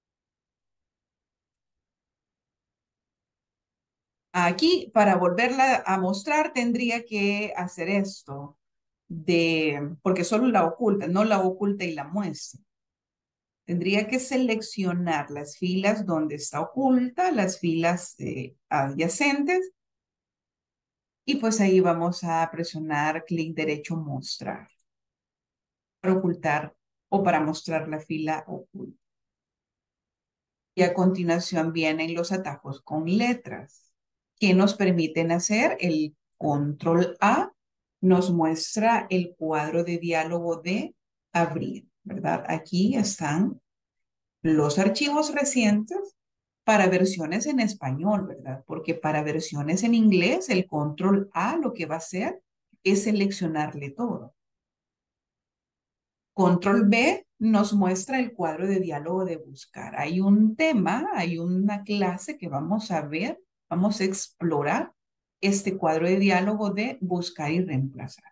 Aquí, para volverla a mostrar, tendría que hacer esto, de, porque solo la oculta, no la oculta y la muestra. Tendría que seleccionar las filas donde está oculta, las filas eh, adyacentes, y pues ahí vamos a presionar clic derecho mostrar para ocultar o para mostrar la fila oculta. Y a continuación vienen los atajos con letras que nos permiten hacer el control A, nos muestra el cuadro de diálogo de abrir, ¿verdad? Aquí están los archivos recientes para versiones en español, ¿verdad? Porque para versiones en inglés, el control A lo que va a hacer es seleccionarle todo. Control B nos muestra el cuadro de diálogo de buscar. Hay un tema, hay una clase que vamos a ver, vamos a explorar este cuadro de diálogo de buscar y reemplazar.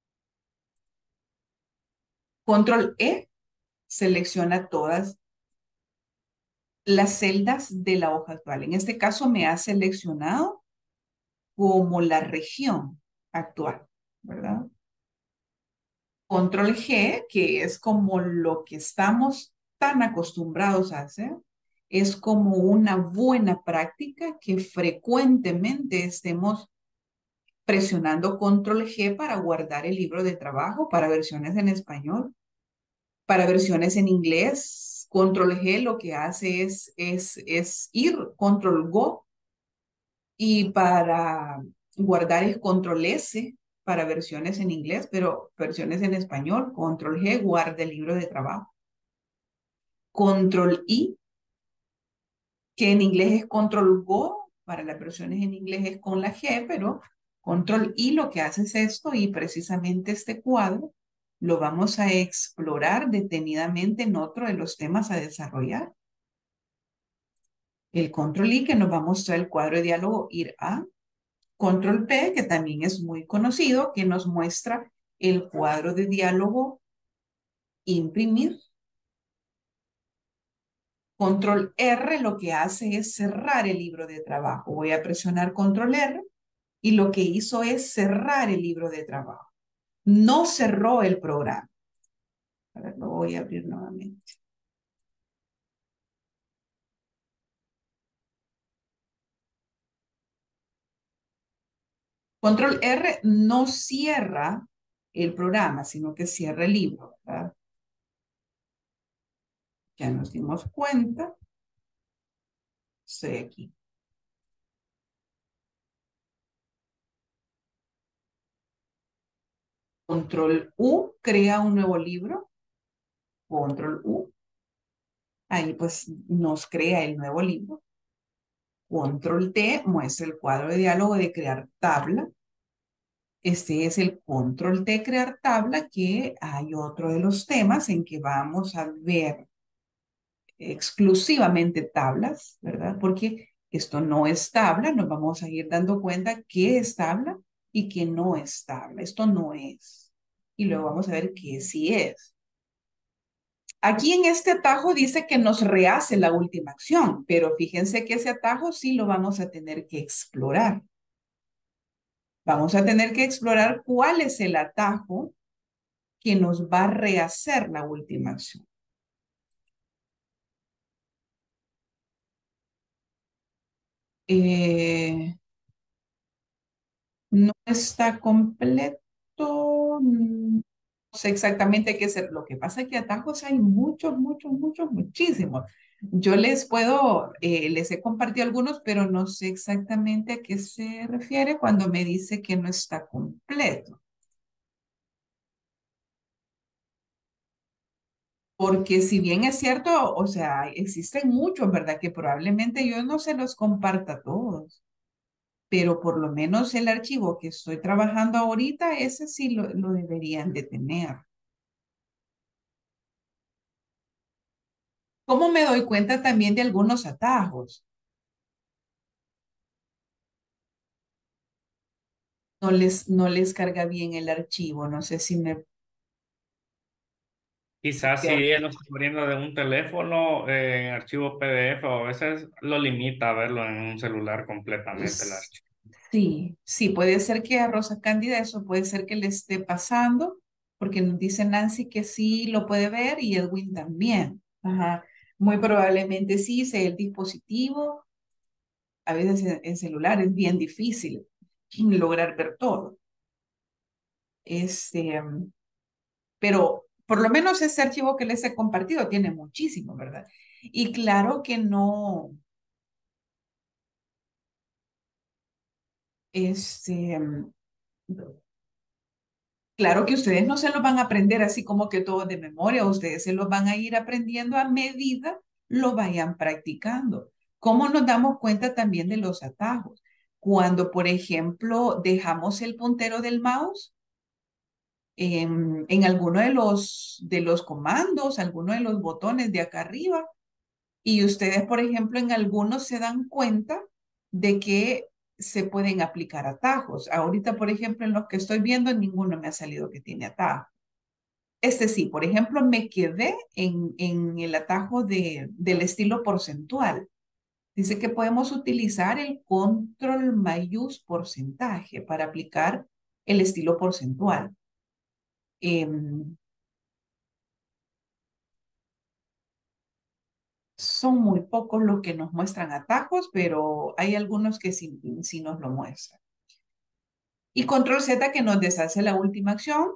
Control E selecciona todas las celdas de la hoja actual. En este caso me ha seleccionado como la región actual, ¿verdad? Control G, que es como lo que estamos tan acostumbrados a hacer, es como una buena práctica que frecuentemente estemos presionando Control G para guardar el libro de trabajo para versiones en español. Para versiones en inglés, Control G lo que hace es, es, es ir, Control Go, y para guardar es Control S para versiones en inglés, pero versiones en español, Control G, guarda el libro de trabajo. Control I, que en inglés es Control Go, para las versiones en inglés es con la G, pero Control I lo que hace es esto, y precisamente este cuadro lo vamos a explorar detenidamente en otro de los temas a desarrollar. El Control I que nos va a mostrar el cuadro de diálogo ir a. Control P, que también es muy conocido, que nos muestra el cuadro de diálogo imprimir. Control R lo que hace es cerrar el libro de trabajo. Voy a presionar Control R y lo que hizo es cerrar el libro de trabajo. No cerró el programa. A ver, lo voy a abrir nuevamente. Control R no cierra el programa, sino que cierra el libro, ¿verdad? Ya nos dimos cuenta. Estoy aquí. Control U crea un nuevo libro. Control U. Ahí pues nos crea el nuevo libro. Control T muestra el cuadro de diálogo de crear tabla. Este es el Control T crear tabla, que hay otro de los temas en que vamos a ver exclusivamente tablas, ¿verdad? Porque esto no es tabla, nos vamos a ir dando cuenta qué es tabla y qué no es tabla. Esto no es. Y luego vamos a ver qué sí es. Aquí en este atajo dice que nos rehace la última acción, pero fíjense que ese atajo sí lo vamos a tener que explorar. Vamos a tener que explorar cuál es el atajo que nos va a rehacer la última acción. Eh, no está completo. No sé exactamente qué es. Lo que pasa es que atajos hay muchos, muchos, muchos, muchísimos. Yo les puedo, eh, les he compartido algunos, pero no sé exactamente a qué se refiere cuando me dice que no está completo. Porque si bien es cierto, o sea, existen muchos, ¿verdad? Que probablemente yo no se los comparta a todos, pero por lo menos el archivo que estoy trabajando ahorita, ese sí lo, lo deberían de tener. ¿Cómo me doy cuenta también de algunos atajos? No les, no les carga bien el archivo, no sé si me... Quizás si ella lo está abriendo de un teléfono eh, en archivo P D F o a veces lo limita a verlo en un celular completamente el archivo. Sí, sí, puede ser que a Rosa Cándida eso puede ser que le esté pasando, porque nos dice Nancy que sí lo puede ver y Edwin también. Ajá. Muy probablemente sí, sea el dispositivo. A veces en, en celular es bien difícil lograr ver todo. Este, um, pero por lo menos ese archivo que les he compartido tiene muchísimo, ¿verdad? Y claro que no, este, um, claro que ustedes no se los van a aprender así como que todo de memoria, ustedes se los van a ir aprendiendo a medida lo vayan practicando. ¿Cómo nos damos cuenta también de los atajos? Cuando, por ejemplo, dejamos el puntero del mouse en, en alguno de los, de los comandos, alguno de los botones de acá arriba, y ustedes, por ejemplo, en algunos se dan cuenta de que se pueden aplicar atajos. Ahorita, por ejemplo, en los que estoy viendo, ninguno me ha salido que tiene atajo. Este sí, por ejemplo, me quedé en, en el atajo de, del estilo porcentual. Dice que podemos utilizar el control mayús porcentaje para aplicar el estilo porcentual. Em, son muy pocos los que nos muestran atajos, pero hay algunos que sí, sí nos lo muestran. Y control Z que nos deshace la última acción.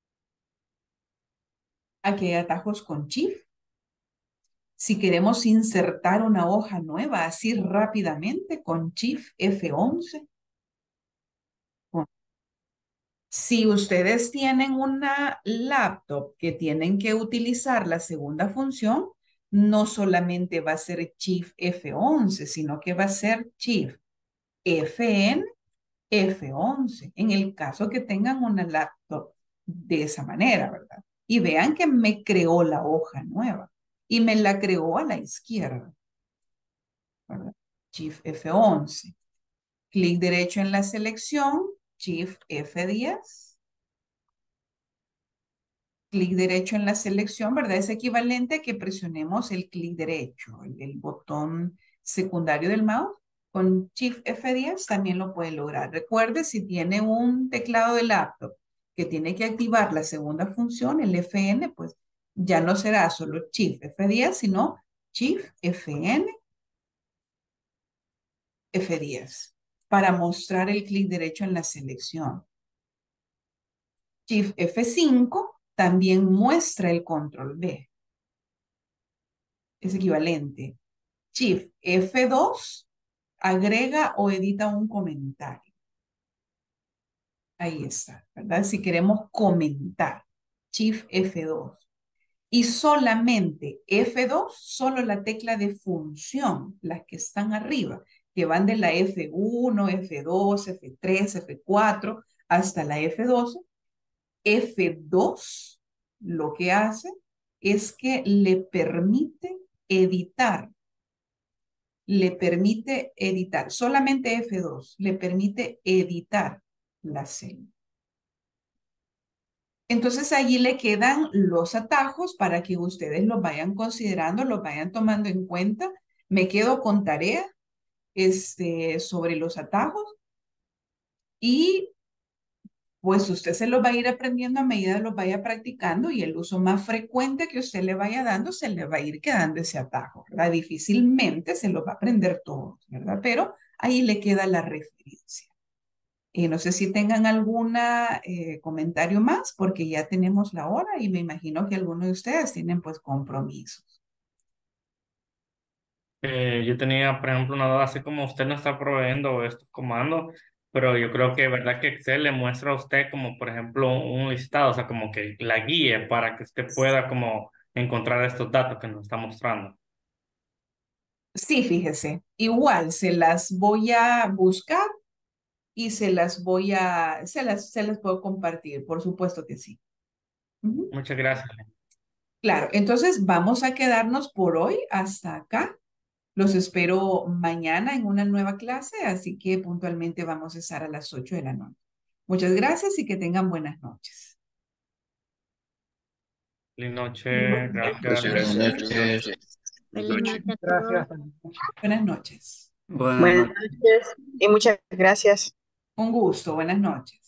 Aquí hay atajos con shift. Si queremos insertar una hoja nueva así rápidamente con shift F once. Si ustedes tienen una laptop que tienen que utilizar la segunda función, no solamente va a ser shift F once, sino que va a ser shift F N F once, en el caso que tengan una laptop de esa manera, ¿verdad? Y vean que me creó la hoja nueva y me la creó a la izquierda, ¿verdad? Shift F once. Clic derecho en la selección, Shift F diez. Clic derecho en la selección, ¿verdad? Es equivalente a que presionemos el clic derecho, el, el botón secundario del mouse. Con Shift F diez también lo puede lograr. Recuerde, si tiene un teclado de laptop que tiene que activar la segunda función, el F N, pues ya no será solo Shift F diez, sino Shift F N F diez para mostrar el clic derecho en la selección. Shift F cinco también muestra el control B. Es equivalente. Shift F dos agrega o edita un comentario. Ahí está, ¿verdad? Si queremos comentar, Shift F dos. Y solamente F dos, solo la tecla de función, las que están arriba, que van de la F uno, F dos, F tres, F cuatro, hasta la F doce. F dos lo que hace es que le permite editar le permite editar, solamente F dos le permite editar la celda. Entonces allí le quedan los atajos para que ustedes los vayan considerando, los vayan tomando en cuenta. Me quedo con tarea este, sobre los atajos y pues usted se los va a ir aprendiendo a medida que los vaya practicando y el uso más frecuente que usted le vaya dando, se le va a ir quedando ese atajo, ¿verdad? Difícilmente se los va a aprender todos, ¿verdad? Pero ahí le queda la referencia. Eh, no sé si tengan algún comentario más, porque ya tenemos la hora y me imagino que algunos de ustedes tienen pues compromisos. Eh, yo tenía, por ejemplo, una duda, así como usted no está proveyendo estos comandos, pero yo creo que verdad que Excel le muestra a usted como, por ejemplo, un listado, o sea, como que la guíe para que usted pueda como encontrar estos datos que nos está mostrando. Sí, fíjese, igual se las voy a buscar y se las voy a, se las, se las puedo compartir, por supuesto que sí. Ujú. Muchas gracias. Claro, entonces vamos a quedarnos por hoy hasta acá. Los espero mañana en una nueva clase, así que puntualmente vamos a estar a las ocho de la noche. Muchas gracias y que tengan buenas noches. Feliz noche, Muchas gracias. gracias. Buenas noches. Feliz noche a todos. Buenas noches. Buenas Buenas noches. noches y muchas gracias. Un gusto. Buenas noches.